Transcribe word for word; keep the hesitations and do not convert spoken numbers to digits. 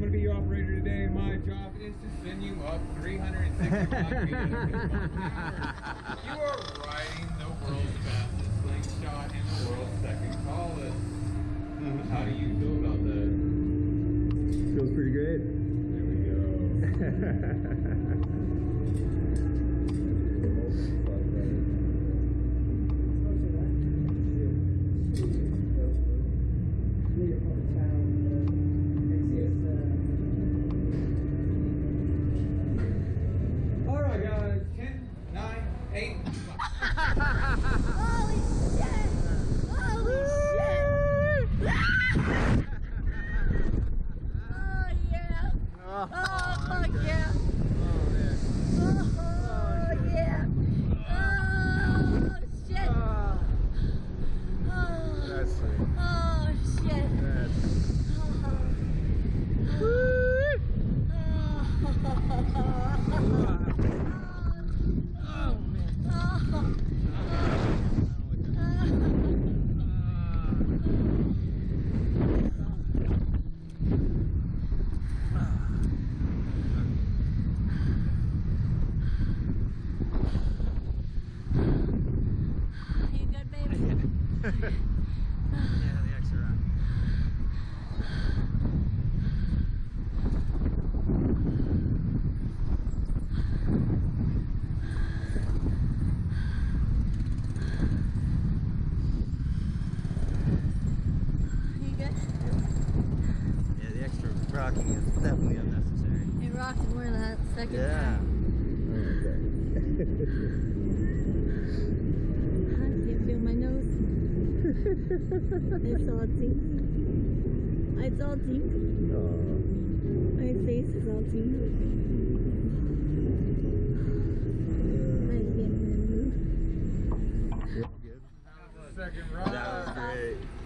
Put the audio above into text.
I'm gonna be your operator today. My job is to send you up three hundred sixty-five feet at a hour. You are riding the world's fastest slingshot and the world's second tallest. Mm-hmm. How do you feel about that? Feels pretty good. There we go. Alright guys, ten, nine, eight. Holy shit! Holy shit! Oh yeah! Oh, Oh fuck yeah! Oh yeah! Oh shit! Oh, That's sweet. oh shit! That's You good, baby? yeah, the extra rock. You good? Yeah, the extra rocking is definitely unnecessary. It rocked more that second Yeah. time. I can't feel my nose. It's all tingly. It's all tingly. My face is all tingly. I can't even move. Good. Second ride. That was great.